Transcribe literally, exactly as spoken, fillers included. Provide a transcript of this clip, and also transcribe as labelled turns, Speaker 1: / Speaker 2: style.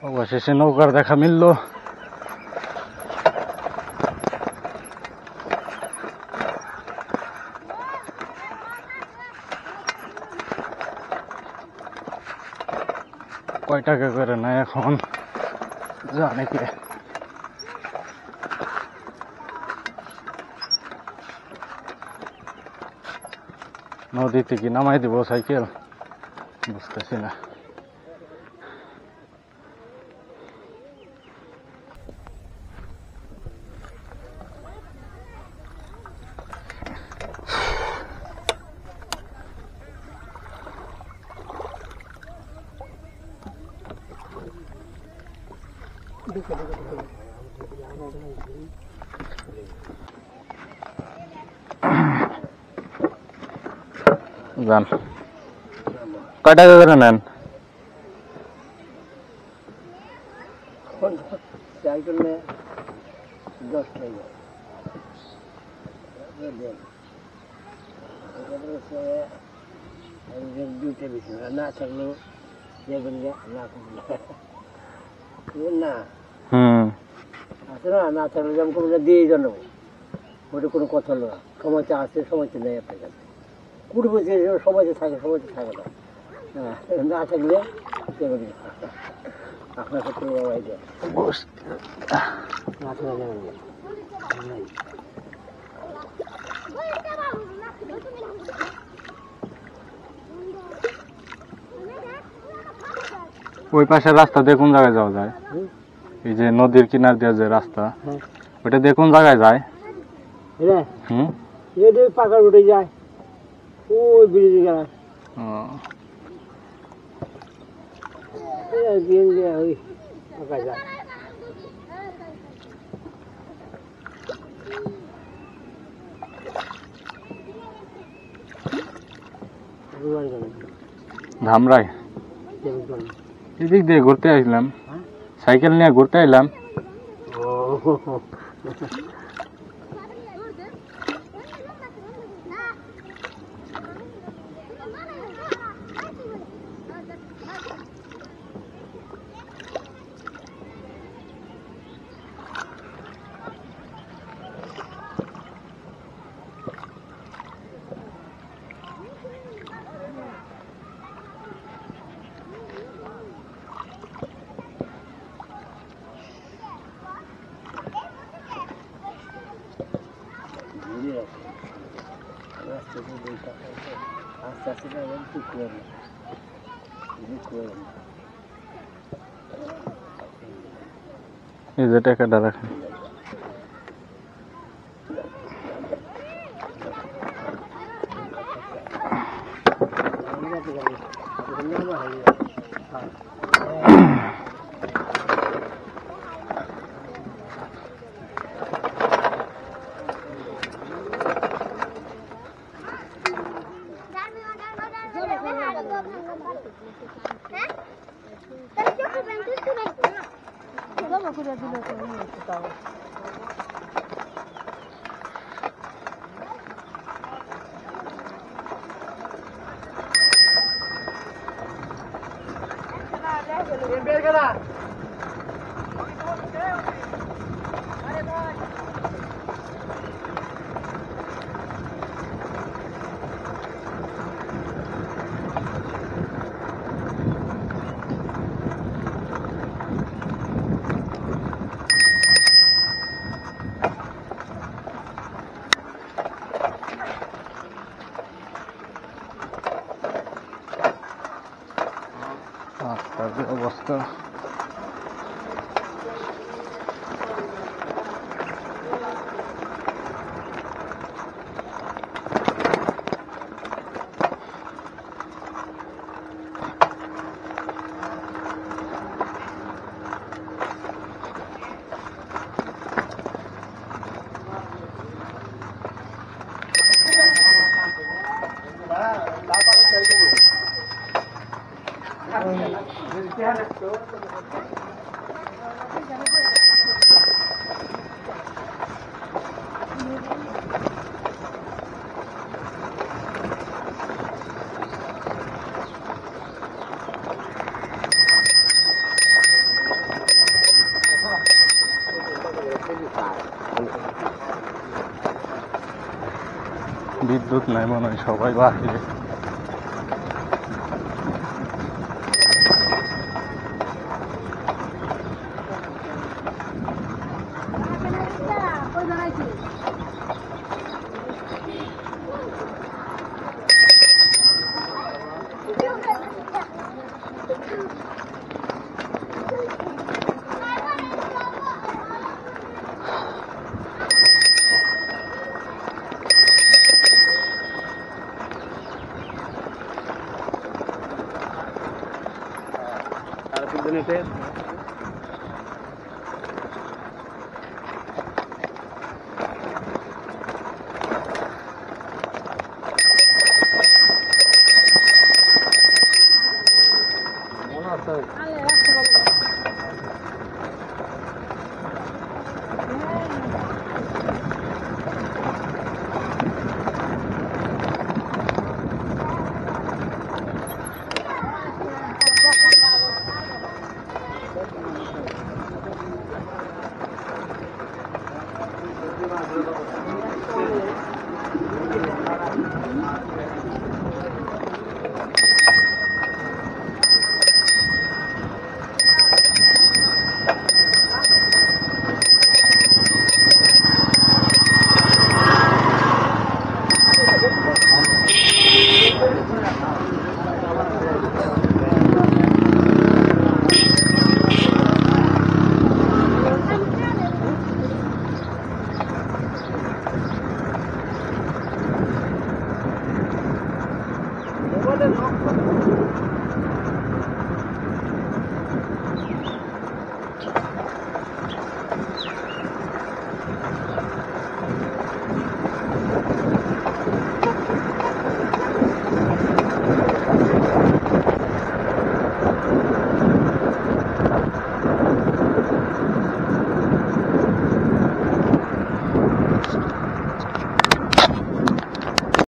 Speaker 1: অবশেষে নৌকার দেখা মিলল। কয় টাকা করে না এখন জানে কে। নদীতে কি নামাই দিব সাইকেল বুঝতেছি না। যান কয় টাকা করে নেন?
Speaker 2: দশ টাকা দুইটা বেশি না থাকলেও দেবেন না না
Speaker 1: হুম
Speaker 2: আছে না না থাকলে যেমন কোনো দিয়ে জানাবো ওটা কোনো কথা হলো না। সময়টা আছে সময়টা নেই আপনার কাছে কুড়ি বছর সময়তে থাকে সময়তে থাকে না হ্যাঁ না থাকলে দেবেন আপনার ক্ষেত্রে বাবাই দেয় না থাকলে
Speaker 1: ওই পাশের রাস্তা দিয়ে কোন জায়গায় যাওয়া যায়? এই যে নদীর কিনার দিয়ে যে রাস্তা ওইটা দিয়ে কোন জায়গায় যায়?
Speaker 2: হুম এটা পাকা রোডে যায় ওই ব্রিজে গেলাম ওই পাকা যায়।
Speaker 1: ধামরাই এদিক দিয়ে ঘুরতে আসলাম, সাইকেল নিয়ে ঘুরতে এলাম।
Speaker 2: আস্তে আস্তে ঠিক করে
Speaker 1: এই যে টাকাটা রাখেন। অবস্থা বিদ্যুৎ নাই মনে হয়, সবাই বাহিরে।
Speaker 2: মনে আছে